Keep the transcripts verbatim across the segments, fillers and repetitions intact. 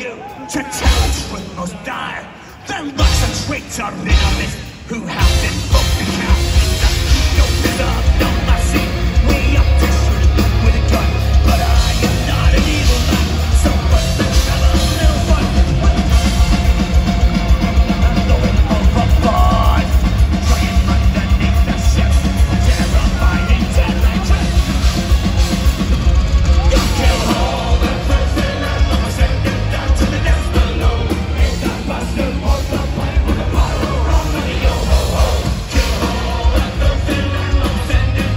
you to tell the truth most dire. There lurks a traitor in our midst who have been broken captain. No love, no mercy. We are to shoot with a gun, but I am not an evil man. So what's the trouble, little fun? I'm going overboard, trying underneath the ship, terrified intelligence. You kill all the person and I'ma send them down to the depths below. If that bastard was the plan with the power of the yo-ho-ho. Kill all the filthy and I'ma send them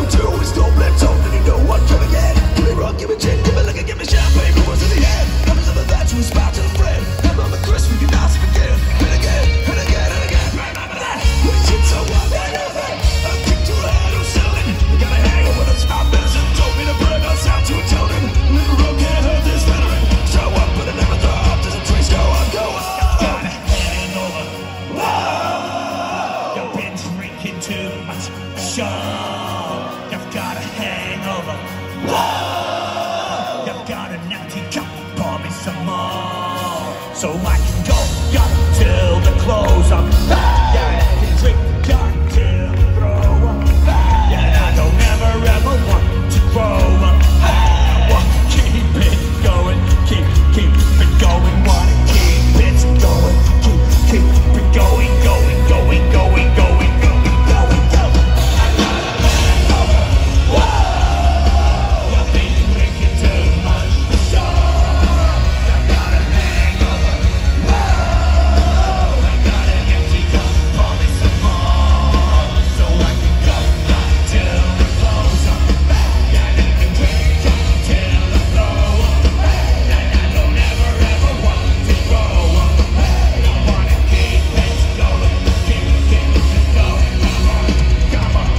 two is no blitz, only you know what coming in. Give me rum, give me gin, give me liquor, give me champagne, who was in the end? Comes to the that you aspire to the friend. And on the Chris, we can ask again, and again, and again, and again. Remember that, we shit so what, I know that. A kick to the head who's selling. You gotta hang over the top medicine, told me to bring us out to a totem. Little road can't hurt this veteran. So up, but I never thought, does a trace go on, go on. Gotta hang over. Whoa! You've been drinking too much. Show. You've got a hangover. Whoa! You've got an empty cup. Pour me some more, so I can go up till the close up. Yeah, I can drink until I throw up. Yeah, I don't ever ever want to grow up. I want to keep it going, keep keep it going. Wanna keep it going, keep keep it going, going, going, going, going, going, going, going. I got a hangover. Whoa! I've been drinking too much. Sure. I got a hangover. Whoa! I got an empty cup. Pour me some more, so I can go up till the close up. Yeah, I can drink until I throw up. And I don't ever ever want to grow up. I wanna keep it going, keep keep it going. Come on, come on.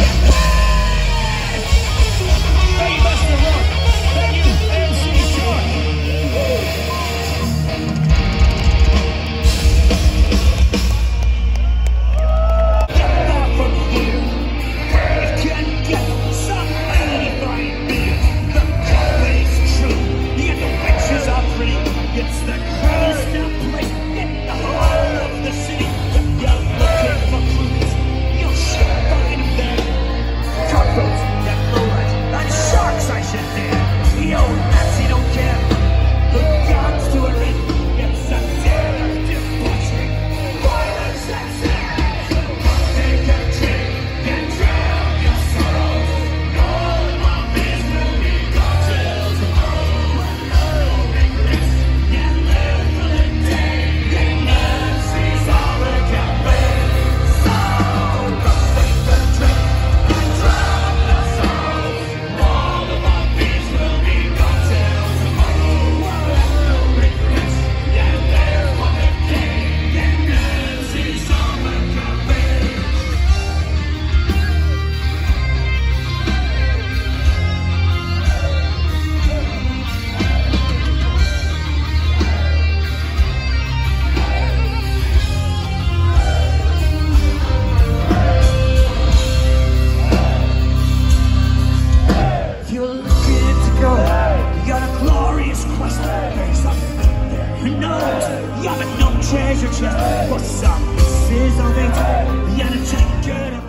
Thank you, Buster Rock. Thank you, M C Short. Get out from here. You can get some eighty-five beer. The color's true, and the witches are free. It's the coolest damn place in the whole of the city. If you're looking for clues, you'll sure find them there. Cutthroats and lowlights and sharks, I should dare. The old Nazi don't care. The gods do it in. It's a dare debauchery. Violence and sin. Take a drink and drown your sorrows. All my beers will be gone till tomorrow. No regrets. And live for the day. And mercy's all it can be. So go take the drink and drown your sorrows. All of our beers will be gone till tomorrow. No regrets. And live for the day. And mercy's all it can be. If you're looking to go, you got a glorious quest. There's something out there who knows. You have a no treasure chest for some pieces of it. You gotta take it up.